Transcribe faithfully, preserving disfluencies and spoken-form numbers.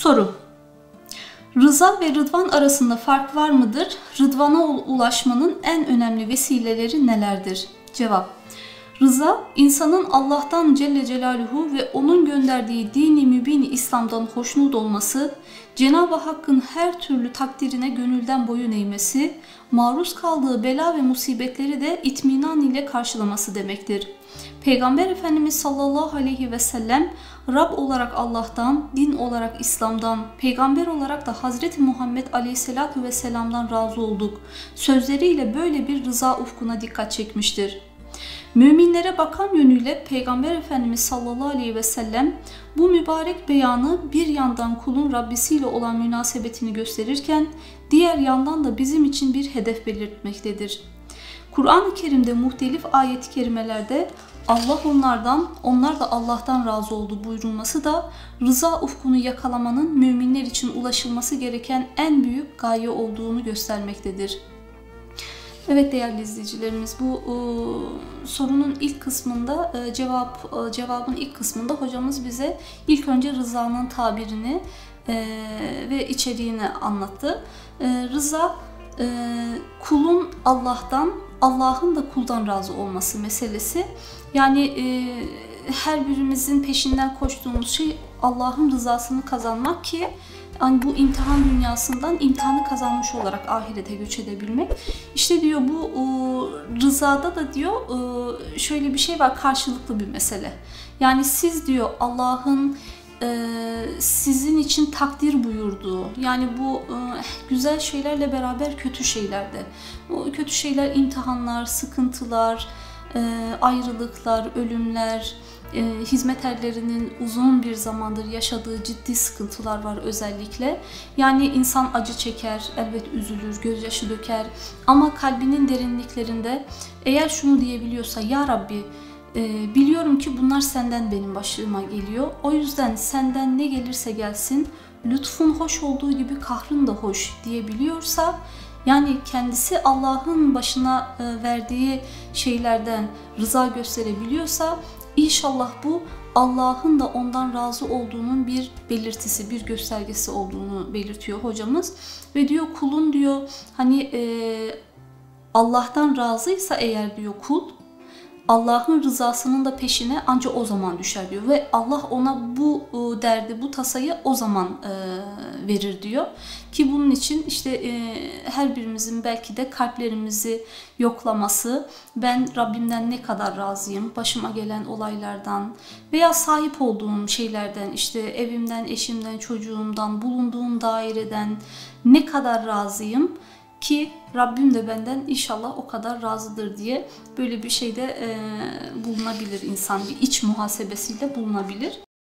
Soru: Rıza ve rıdvan arasında fark var mıdır? Rıdvana ulaşmanın en önemli vesileleri nelerdir? Cevap: Rıza, insanın Allah'tan Celle Celaluhu ve onun gönderdiği dini mübin İslam'dan hoşnut olması, Cenab-ı Hakk'ın her türlü takdirine gönülden boyun eğmesi, maruz kaldığı bela ve musibetleri de itminan ile karşılaması demektir. Peygamber Efendimiz sallallahu aleyhi ve sellem, Rab olarak Allah'tan, din olarak İslam'dan, peygamber olarak da Hazreti Muhammed aleyhissalatu vesselam'dan razı olduk sözleriyle böyle bir rıza ufkuna dikkat çekmiştir. Müminlere bakan yönüyle Peygamber Efendimiz sallallahu aleyhi ve sellem bu mübarek beyanı bir yandan kulun Rabbisiyle olan münasebetini gösterirken diğer yandan da bizim için bir hedef belirtmektedir. Kur'an-ı Kerim'de muhtelif ayet-i kerimelerde Allah onlardan, onlar da Allah'tan razı oldu buyurulması da rıza ufkunu yakalamanın müminler için ulaşılması gereken en büyük gaye olduğunu göstermektedir. Evet değerli izleyicilerimiz, bu e, sorunun ilk kısmında e, cevap e, cevabın ilk kısmında hocamız bize ilk önce rızanın tabirini e, ve içeriğini anlattı. E, rıza e, kulun Allah'tan, Allah'ın da kuldan razı olması meselesi. Yani e, her birimizin peşinden koştuğumuz şey Allah'ın rızasını kazanmak ki yani bu imtihan dünyasından imtihanı kazanmış olarak ahirete göç edebilmek. İşte diyor bu e, rızada da diyor e, şöyle bir şey var, karşılıklı bir mesele. Yani siz diyor Allah'ın e, sizin için takdir buyurduğu, yani bu e, güzel şeylerle beraber kötü şeyler de. O kötü şeyler imtihanlar, sıkıntılar, e, ayrılıklar, ölümler, E, hizmet erlerinin uzun bir zamandır yaşadığı ciddi sıkıntılar var özellikle. Yani insan acı çeker, elbet üzülür, gözyaşı döker ama kalbinin derinliklerinde eğer şunu diyebiliyorsa, Ya Rabbi e, biliyorum ki bunlar senden benim başıma geliyor. O yüzden senden ne gelirse gelsin, lütfun hoş olduğu gibi kahrın da hoş diyebiliyorsa, yani kendisi Allah'ın başına e, verdiği şeylerden rıza gösterebiliyorsa, İnşallah bu Allah'ın da ondan razı olduğunun bir belirtisi, bir göstergesi olduğunu belirtiyor hocamız. Ve diyor kulun diyor hani e, Allah'tan razıysa eğer diyor kul, Allah'ın rızasının da peşine ancak o zaman düşer diyor. Ve Allah ona bu e, derdi, bu tasayı o zaman e, verir diyor. Ki bunun için işte e, her birimizin belki de kalplerimizi yoklaması, ben Rabbimden ne kadar razıyım, başıma gelen olaylardan veya sahip olduğum şeylerden, işte evimden, eşimden, çocuğumdan, bulunduğum daireden ne kadar razıyım ki Rabbim de benden inşallah o kadar razıdır diye böyle bir şeyde e, bulunabilir insan, bir iç muhasebesiyle bulunabilir.